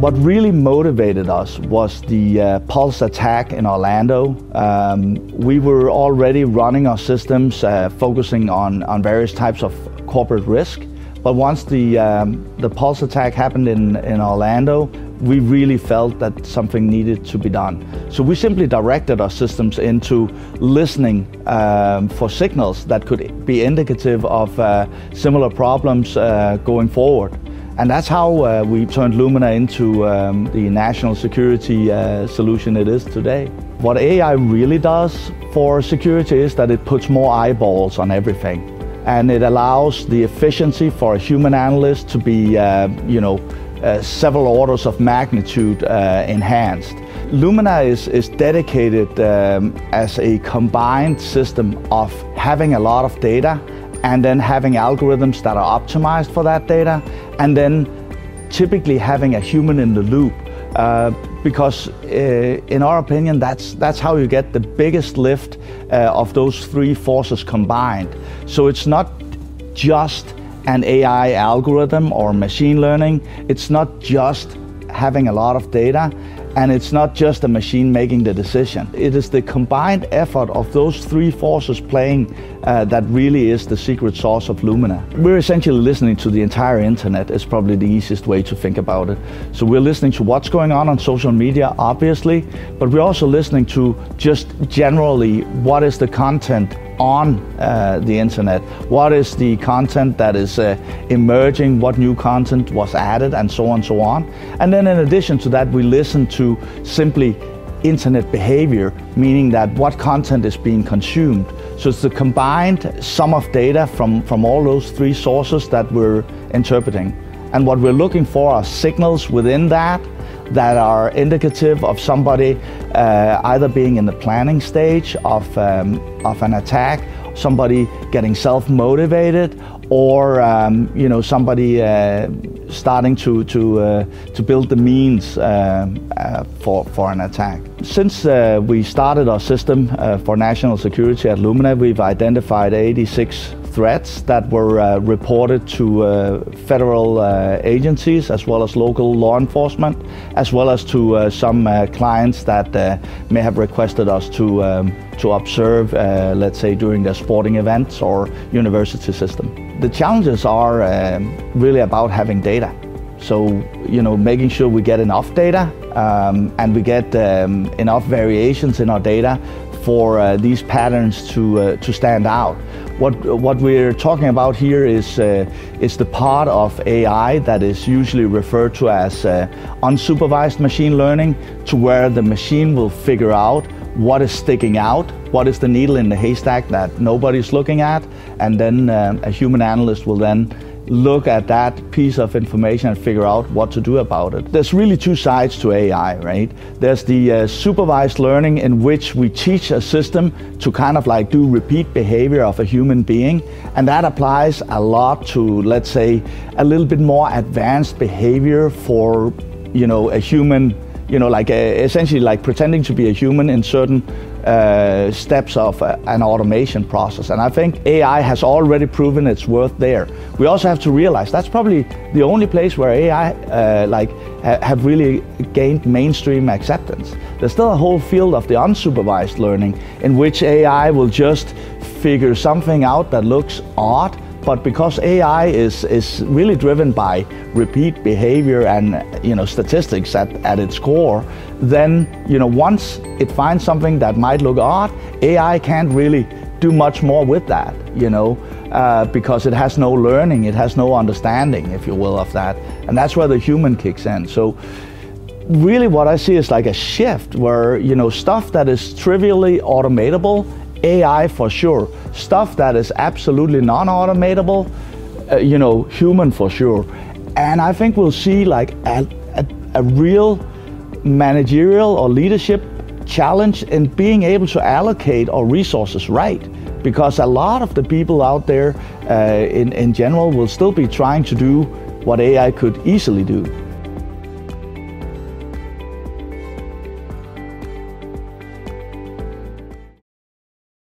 What really motivated us was the Pulse attack in Orlando. We were already running our systems focusing on various types of corporate risk. But once the Pulse attack happened in Orlando, we really felt that something needed to be done. So we simply directed our systems into listening for signals that could be indicative of similar problems going forward. And that's how we turned Lumina into the national security solution it is today. What AI really does for security is that it puts more eyeballs on everything. And it allows the efficiency for a human analyst to be, several orders of magnitude enhanced. Lumina is dedicated as a combined system of having a lot of data and then having algorithms that are optimized for that data, and then typically having a human in the loop. Because in our opinion, that's how you get the biggest lift of those three forces combined. So it's not just an AI algorithm or machine learning, it's not just having a lot of data, and it's not just a machine making the decision. It is the combined effort of those three forces playing that really is the secret sauce of Lumina. We're essentially listening to the entire internet is probably the easiest way to think about it. So we're listening to what's going on social media, obviously, but we're also listening to just generally what is the content on the internet, what is the content that is emerging, what new content was added, and so on and so on. And then in addition to that, we listen to simply internet behavior, meaning that what content is being consumed. So it's the combined sum of data from all those three sources that we're interpreting. And what we're looking for are signals within that are indicative of somebody either being in the planning stage of an attack, somebody getting self-motivated, or somebody starting to build the means for an attack. Since we started our system for national security at Lumina, we've identified 86 threats that were reported to federal agencies as well as local law enforcement, as well as to some clients that may have requested us to observe, let's say, during their sporting events or university system. The challenges are really about having data. So, making sure we get enough data and we get enough variations in our data for these patterns to stand out. What we're talking about here is the part of AI that is usually referred to as unsupervised machine learning, to where the machine will figure out what is sticking out, what is the needle in the haystack that nobody's looking at, and then a human analyst will then look at that piece of information and figure out what to do about it. There's really two sides to AI, right? There's the supervised learning, in which we teach a system to kind of like do repeat behavior of a human being, and that applies a lot to, let's say, a little bit more advanced behavior for, a human, essentially like pretending to be a human in certain steps of an automation process. And I think AI has already proven its worth there. We also have to realize that's probably the only place where AI have really gained mainstream acceptance. There's still a whole field of the unsupervised learning in which AI will just figure something out that looks odd, but because AI is really driven by repeat behavior and statistics at its core, then once it finds something that might look odd, AI can't really do much more with that, because it has no learning, it has no understanding, if you will, of that, and that's where the human kicks in. So really what I see is like a shift where stuff that is trivially automatable, AI for sure. Stuff that is absolutely non-automatable, human for sure. And I think we'll see like a real managerial or leadership challenge in being able to allocate our resources right. Because a lot of the people out there in general will still be trying to do what AI could easily do.